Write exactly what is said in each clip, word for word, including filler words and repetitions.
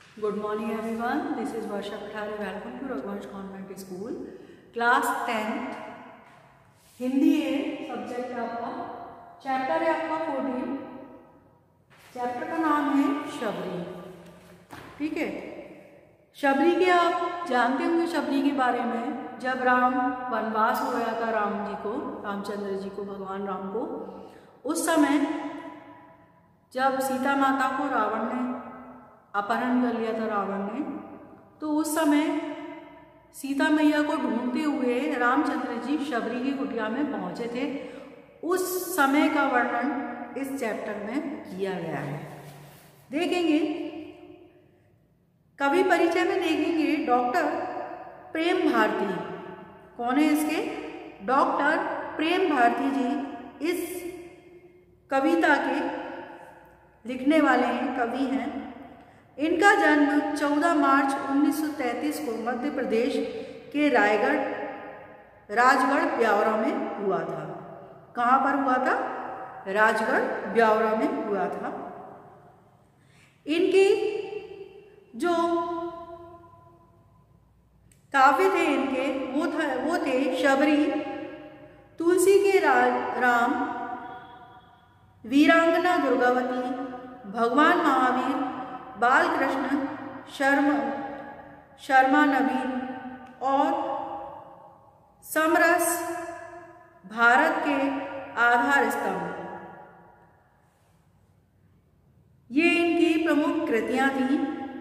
Good morning everyone. This is Varsha Pathare. Welcome to Raghuvansh Convent School. Class tenth Hindi है subject आपका, chapter है आपका fourteen. Chapter का नाम है शबरी। ठीक है, शबरी के आप जानते होंगे शबरी के बारे में। जब राम वनवास हो गया था राम जी को, रामचंद्र जी को, भगवान राम को, उस समय जब सीता माता को रावण ने अपहरण कर लिया था रावण ने, तो उस समय सीता मैया को ढूंढते हुए रामचंद्र जी शबरी की कुटिया में पहुंचे थे। उस समय का वर्णन इस चैप्टर में किया गया है। देखेंगे कवि परिचय में देखेंगे डॉक्टर प्रेम भारती। कौन है इसके? डॉक्टर प्रेम भारती जी इस कविता के लिखने वाले हैं, कवि हैं। इनका जन्म चौदह मार्च उन्नीस सौ तैंतीस को मध्य प्रदेश के रायगढ़ राजगढ़ ब्यावरा में हुआ था। कहाँ पर हुआ था? राजगढ़ ब्यावरा में हुआ था। इनकी जो काव्य थे इनके वो था वो थे शबरी, तुलसी के राम, वीरांगना दुर्गावती, भगवान महावीर, बालकृष्ण, शर्मा शर्मा नवीन और समरस भारत के आधार स्तंभ। ये इनकी प्रमुख कृतियां थीं।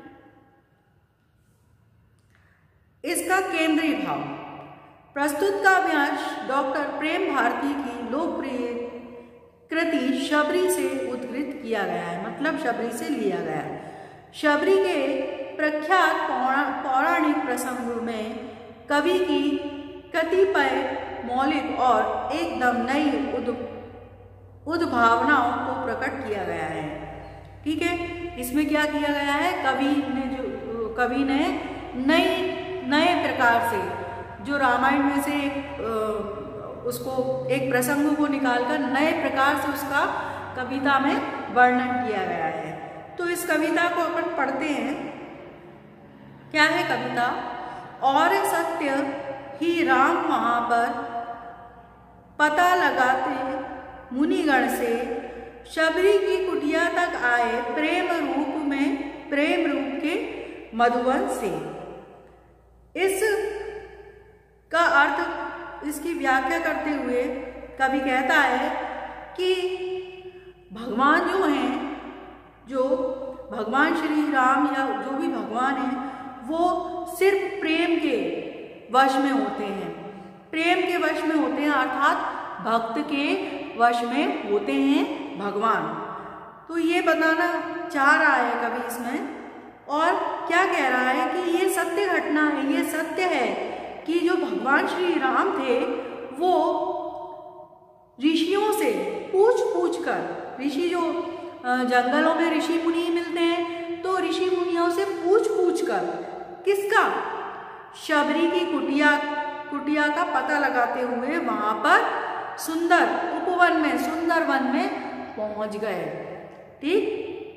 इसका केंद्रीय भाव। प्रस्तुत काव्यांश डॉक्टर प्रेम भारती की लोकप्रिय कृति शबरी से उद्धृत किया गया है, मतलब शबरी से लिया गया है। शबरी के प्रख्यात पौराणिक प्रसंगों में कवि की कतिपय मौलिक और एकदम नई उद्भावनाओं को प्रकट किया गया है। ठीक है, इसमें क्या किया गया है? कवि ने जो कवि ने नई नए प्रकार से जो रामायण में से एक उसको एक प्रसंग को निकालकर नए प्रकार से उसका कविता में वर्णन किया गया है। तो इस कविता को अपन पढ़ते हैं। क्या है कविता? और सत्य ही राम वहां पर पता लगाते मुनिगण से शबरी की कुटिया तक आए, प्रेम रूप में प्रेम रूप के मधुवन से। इस का अर्थ, इसकी व्याख्या करते हुए कवि कहता है कि भगवान जो हैं, जो भगवान श्री राम या जो भी भगवान हैं, वो सिर्फ प्रेम के वश में होते हैं। प्रेम के वश में होते हैं, अर्थात भक्त के वश में होते हैं भगवान। तो ये बताना चाह रहा है कवि इसमें। और क्या कह रहा है कि ये सत्य घटना है, ये सत्य है कि जो भगवान श्री राम थे वो ऋषियों से पूछ पूछ कर, ऋषि जो जंगलों में ऋषि मुनि मिलते हैं, तो ऋषि मुनियों से पूछ पूछ कर किसका? शबरी की कुटिया कुटिया का पता लगाते हुए वहां पर सुंदर उपवन में, सुंदर वन में पहुंच गए। ठीक,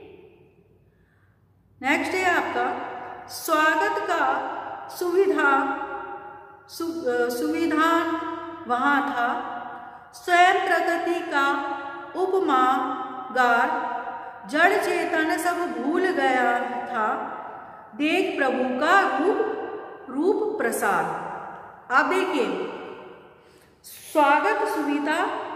नेक्स्ट है आपका स्वागत का सुविधा सु, सुविधान वहां था। स्वयं प्रकृति का उपमागार, जड़ चेतन सब भूल गया था, देख प्रभु का रूप रूप प्रसाद। अब देखिए, स्वागत सुविधा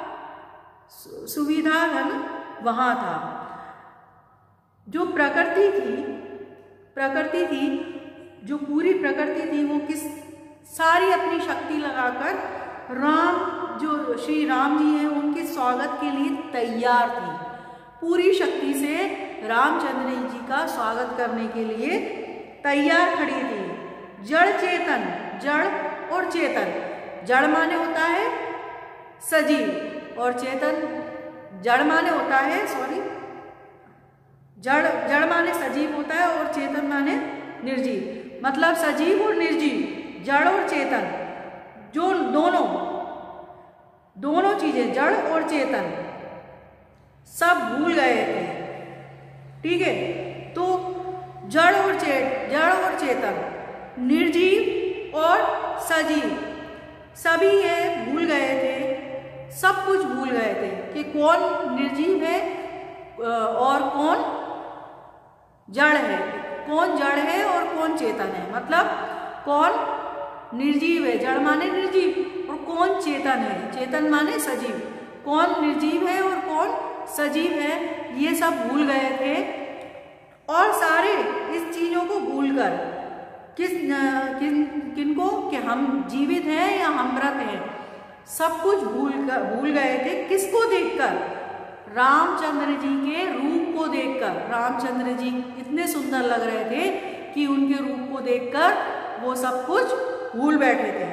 सुविधा धन वहां था। जो प्रकृति थी प्रकृति थी जो पूरी प्रकृति थी, वो किस सारी अपनी शक्ति लगाकर राम, जो श्री राम जी हैं, उनके स्वागत के लिए तैयार थी। पूरी शक्ति से रामचंद्र जी का स्वागत करने के लिए तैयार खड़ी थी। जड़ चेतन, जड़ और चेतन, जड़ माने होता है सजीव और चेतन, जड़ माने होता है सॉरी जड़ जड़ माने सजीव होता है और चेतन माने निर्जीव। मतलब सजीव और निर्जीव, जड़ और चेतन, जो दोनों दोनों चीजें, जड़ और चेतन, सब भूल गए थे। ठीक है, तो जड़ और चेत जड़ और चेतन, निर्जीव और सजीव, सभी ये भूल गए थे, सब कुछ भूल गए थे कि कौन निर्जीव है और कौन जड़ है, कौन जड़ है और कौन चेतन है। मतलब कौन निर्जीव है, जड़ माने निर्जीव, और कौन चेतन है, चेतन माने सजीव, कौन निर्जीव है और कौन सजीव है, ये सब भूल गए थे। और सारे इस चीजों को भूलकर किस किन किनको कि हम जीवित हैं या हम मृत हैं, सब कुछ भूल कर भूल गए थे। किसको देखकर? रामचंद्र जी के रूप को देखकर। रामचंद्र जी इतने सुंदर लग रहे थे कि उनके रूप को देखकर वो सब कुछ भूल बैठे थे।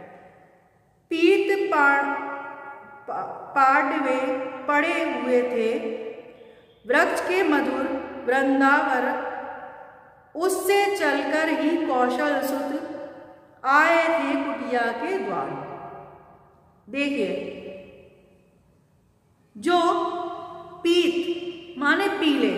पीत पांडवे पड़े हुए थे, वृक्ष के मधुर वृंदावन, उससे चलकर ही कौशल सुत आए थे कुटिया के द्वार। देखिए, जो पीत माने पीले,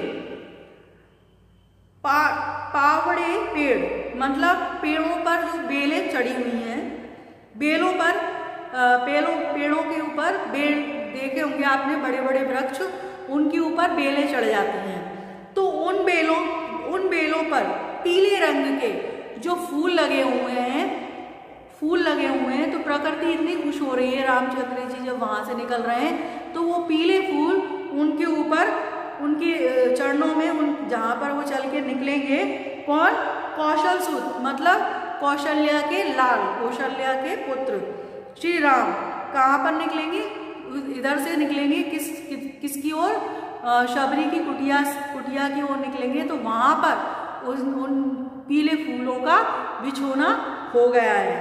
पा, पावड़े पेड़ मतलब पेड़ों पर जो बेलें चढ़ी हुई हैं, बेलों पर पेड़ों पेड़ों के ऊपर बेल देखे होंगे आपने, बड़े बड़े वृक्ष, उनके ऊपर बेलें चढ़ जाती हैं। तो उन बेलों उन बेलों पर पीले रंग के जो फूल लगे हुए हैं, फूल लगे हुए हैं, तो प्रकृति इतनी खुश हो रही है। रामचंद्र जी जब वहां से निकल रहे हैं तो वो पीले फूल उनके ऊपर, उनके चरणों में, उन जहां पर वो चल के निकलेंगे, कौन? कौशल सुत मतलब कौशल्या के लाल, कौशल्या के पुत्र श्री राम कहाँ पर निकलेंगे? इधर से निकलेंगे, किस कि, किसकी ओर? शबरी की कुटिया कुटिया की ओर निकलेंगे। तो वहां पर उस उन पीले फूलों का बिछोना हो गया है।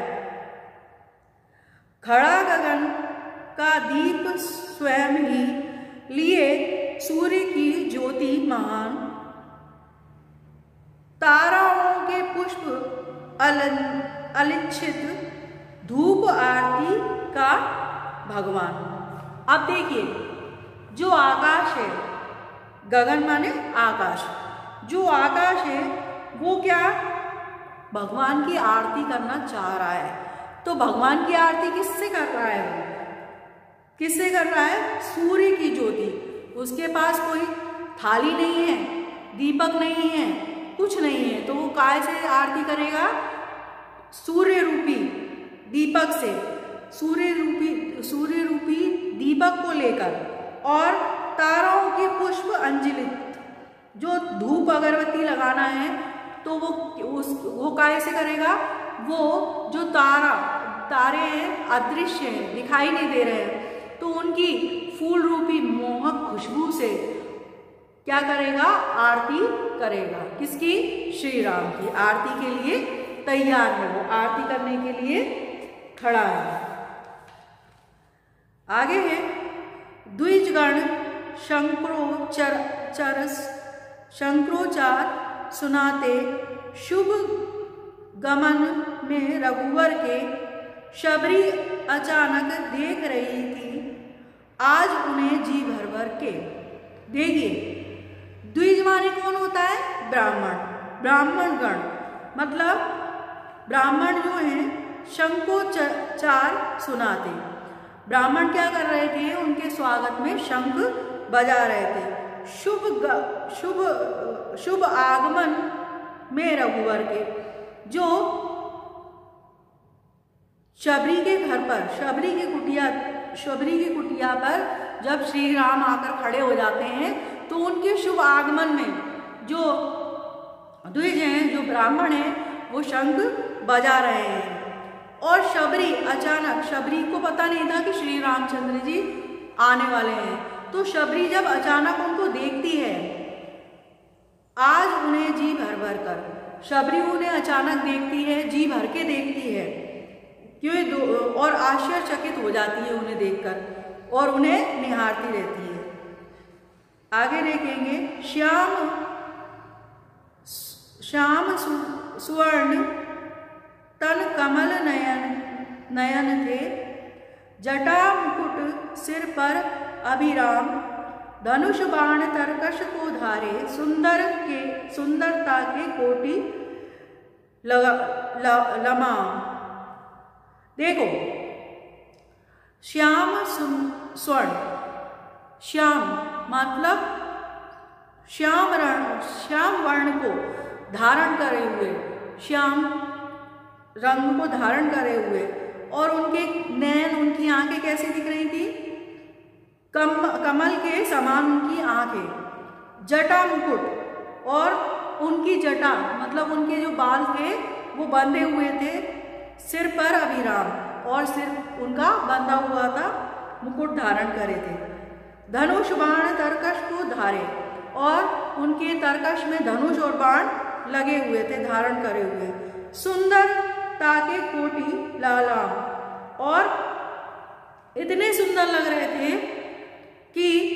खड़ा गगन का दीप स्वयं ही लिए सूर्य की ज्योति महान, ताराओं के पुष्प अलिच्छित धूप आरती का भगवान। अब देखिए, जो आकाश है, गगन माने आकाश, जो आकाश है वो क्या भगवान की आरती करना चाह रहा है। तो भगवान की आरती किससे कर रहा है? वो किससे कर रहा है? सूर्य की ज्योति। उसके पास कोई थाली नहीं है, दीपक नहीं है, कुछ नहीं है, तो वो काय से आरती करेगा? सूर्य रूपी दीपक से, सूर्य रूपी सूर्य रूपी दीपक को लेकर, और ताराओं के पुष्प अंजलित, जो धूप अगरबत्ती लगाना है तो वो उस वो काय से करेगा? वो जो तारा तारे हैं अदृश्य हैं, दिखाई नहीं दे रहे हैं, तो उनकी फूल रूपी मोहक खुशबू से क्या करेगा? आरती करेगा। किसकी? श्री राम की। आरती के लिए तैयार है, वो आरती करने के लिए खड़ा है। आगे है, द्विजगण शंकरोचर चरस शंकरोचार सुनाते, शुभ गमन में रघुवर के शबरी अचानक देख रही थी, आज उन्हें जी भर भर के। देखिए, द्विज माने कौन होता है? ब्राह्मण, ब्राह्मण गण मतलब ब्राह्मण जो हैं शंखोच्चार सुनाते। ब्राह्मण क्या कर रहे थे? उनके स्वागत में शंख बजा रहे थे। शुभ शुभ शुभ आगमन में रघुवर के, जो शबरी के घर पर, शबरी की कुटिया शबरी की कुटिया पर जब श्री राम आकर खड़े हो जाते हैं, तो उनके शुभ आगमन में जो द्विज हैं, जो ब्राह्मण हैं, वो शंख बजा रहे हैं। और शबरी अचानक, शबरी को पता नहीं था कि श्री रामचंद्र जी आने वाले हैं, तो शबरी जब अचानक उनको देखती है, आज उन्हें जी भर भर कर, शबरी उन्हें अचानक देखती है, जी भर के देखती है, क्यों? और आश्चर्यचकित हो जाती है उन्हें देखकर, और उन्हें निहारती रहती है। आगे देखेंगे, श्याम श्याम सु, सुवर्ण तन कमल नयन नयन थे, जटा मुकुट सिर पर अभिराम, धनुष बाण तरकश को धारे, सुंदर के सुंदरता के कोटि लगा ल, लमा। देखो, श्याम स्वर्ण, श्याम मतलब श्याम रण श्याम वर्ण को धारण करे हुए, श्याम रंग को धारण करे हुए, और उनके नैन, उनकी आंखें कैसी दिख रही थी? कम कमल के समान उनकी आंखें। जटा मुकुट, और उनकी जटा मतलब उनके जो बाल थे वो बंधे हुए थे सिर पर अभिराम, और सिर उनका बंधा हुआ था, मुकुट धारण करे थे। धनुष बाण तरकश को धारे, और उनके तरकश में धनुष और बाण लगे हुए थे, धारण करे हुए। सुंदरता के कोटि लालाम, और इतने सुंदर लग रहे थे कि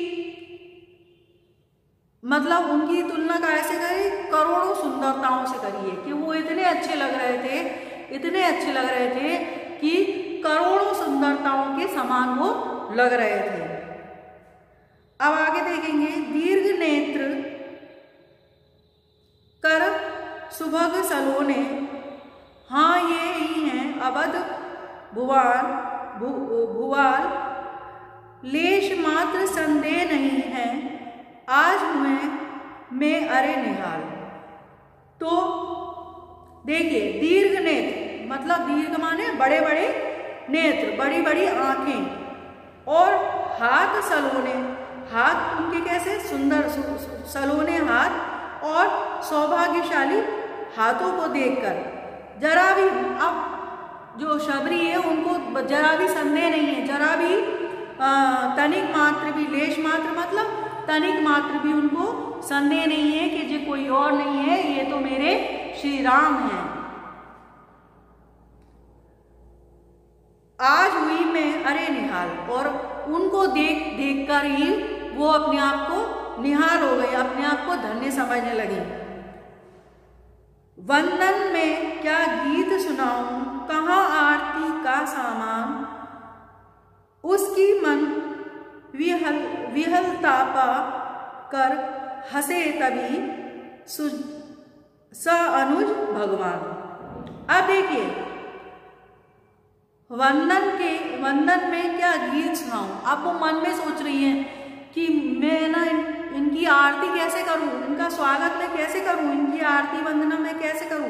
मतलब उनकी तुलना कैसे करें? करोड़ों सुंदरताओं से करिए कि वो इतने अच्छे लग रहे थे, इतने अच्छे लग रहे थे कि करोड़ों सुंदरताओं के समान वो लग रहे थे। अब आगे देखेंगे, दीर्घ नेत्र कर सुभग सलोने, हाँ ये ही हैं अवध भुवान भु, भुवाल, लेश मात्र संदेह नहीं है आज में मैं अरे निहाल। तो देखिए, दीर्घ नेत्र मतलब दीर्घ माने बड़े बड़े नेत्र, बड़ी बड़ी आंखें, और हाथ सलोने, हाथ उनके कैसे सुंदर सलोने हाथ, और सौभाग्यशाली हाथों को देखकर जरा भी, अब जो शबरी है उनको जरा भी संदेह नहीं है, जरा भी आ, तनिक मात्र भी, लेश मात्र मतलब तनिक मात्र भी उनको संदेह नहीं है कि ये कोई और नहीं है, ये तो मेरे श्री राम हैं। आज हुई मैं अरे निहाल, और उनको देख देख कर ही वो अपने आप को निहाल हो गई, अपने आप को धन्य समझने लगी। वंदन में क्या गीत सुनाऊं, कहाँ आरती का सामान, उसकी मन विहल विहलता पा कर हंसे तभी स अनुज भगवान। अब देखिए, वंदन के वंदन में क्या गीत सुनाऊं, अब वो मन में सोच रही हैं कि मैं ना इन, इनकी आरती कैसे करूं, इनका स्वागत मैं कैसे करूं, इनकी आरती वंदना मैं कैसे करूं,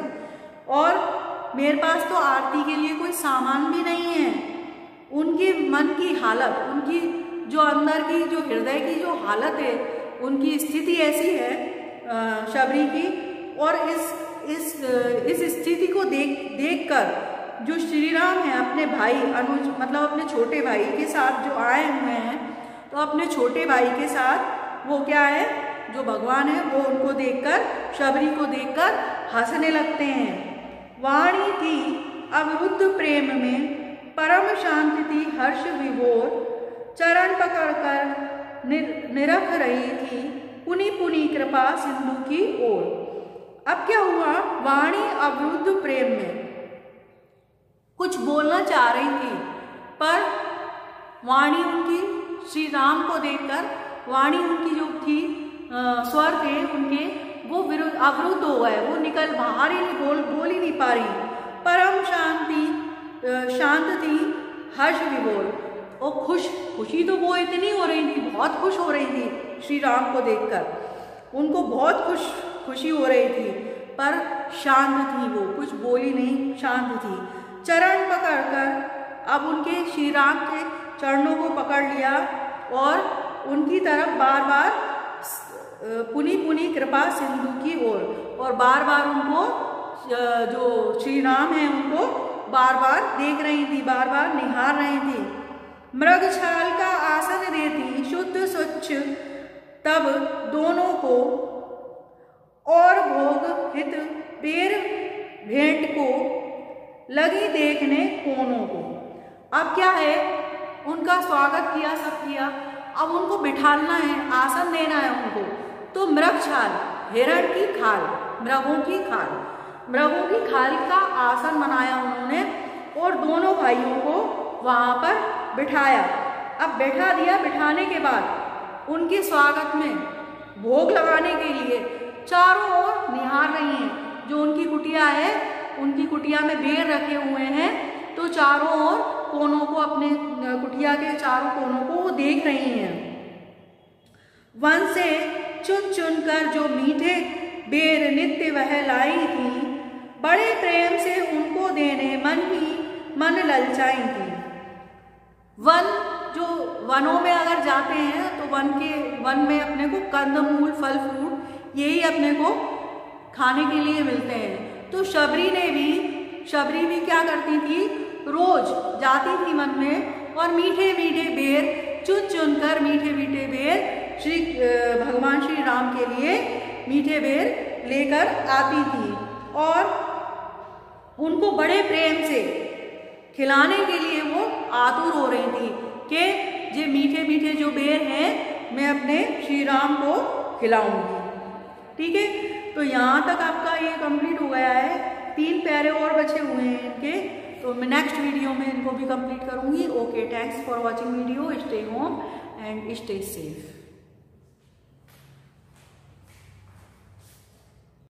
और मेरे पास तो आरती के लिए कोई सामान भी नहीं है। उनकी मन की हालत, उनकी जो अंदर की जो हृदय की जो हालत है, उनकी स्थिति ऐसी है शबरी की, और इस इस इस स्थिति को देख देखकर जो श्री राम है अपने भाई अनुज मतलब अपने छोटे भाई के साथ जो आए हुए हैं, तो अपने छोटे भाई के साथ वो क्या है, जो भगवान है वो उनको देखकर, शबरी को देखकर हंसने लगते हैं। वाणी थी अविरुद्ध प्रेम में, परम शांति थी हर्ष विभोर, चरण पकड़कर निर, निरख रही थी पुनि पुनि कृपा सिंधु की ओर। अब क्या हुआ, वाणी अविरुद्ध प्रेम में कुछ बोलना चाह रही थी, पर वाणी उनकी श्री राम को देखकर, वाणी उनकी जो थी स्वर थे उनके, वो विरुद्ध अवरुद्ध हो गए, वो निकल बाहर ही नहीं बोल बोल ही नहीं पा रही। परम शांति शांत थी हर्ष विभोर, और खुश खुशी तो वो इतनी हो रही थी, बहुत खुश हो रही थी श्री राम को देखकर, उनको बहुत खुश खुशी हो रही थी, पर शांत थी, वो कुछ बोली नहीं, शांत थी। चरण पकड़कर अब उनके श्री राम के चरणों को पकड़ लिया, और उनकी तरफ बार बार पुनि पुनि कृपा सिंधु की ओर, और बार बार उनको जो श्री राम है उनको बार बार देख रही थी, बार बार निहार रही थी। मृग छाल का आसन देती शुद्ध स्वच्छ तब दोनों को, और भोग हित बेर भेंट को लगी देखने कोनों को। अब क्या है, उनका स्वागत किया, सब किया, अब उनको बिठालना है, आसन देना है उनको, तो मृग छाल, हिरण की खाल, मृगों की खाल, मृगों की खाल का आसन बनाया उन्होंने, और दोनों भाइयों को वहाँ पर बिठाया। अब बैठा दिया, बिठाने के बाद उनके स्वागत में भोग लगाने के लिए चारों ओर निहार रही हैं। जो उनकी कुटिया है, उनकी कुटिया में बेर रखे हुए हैं, तो चारों ओर कोनों को, अपने कुटिया के चारों कोनों को वो देख रही हैं। वन से चुन चुन कर जो मीठे बेर नित्य वह लाई थी, बड़े प्रेम से उनको देने मन ही मन ललचाई थी। वन, जो वनों में अगर जाते हैं तो वन के वन में अपने को कंदमूल, फल फ्रूट यही अपने को खाने के लिए मिलते हैं। तो शबरी ने भी शबरी भी क्या करती थी, रोज जाती थी वन में और मीठे मीठे बेर चुन चुन कर, मीठे मीठे बेर श्री भगवान श्री राम के लिए मीठे बेर लेकर आती थी और उनको बड़े प्रेम से खिलाने के लिए वो आतुर हो रही थी कि ये मीठे मीठे जो बेर हैं मैं अपने श्री राम को खिलाऊंगी। ठीक है, तो यहाँ तक आपका ये कंप्लीट हो गया है। तीन प्यारे और बचे हुए हैं इनके, तो मैं नेक्स्ट वीडियो में इनको भी कंप्लीट करूँगी। Okay, thanks for watching video. Stay home and stay safe.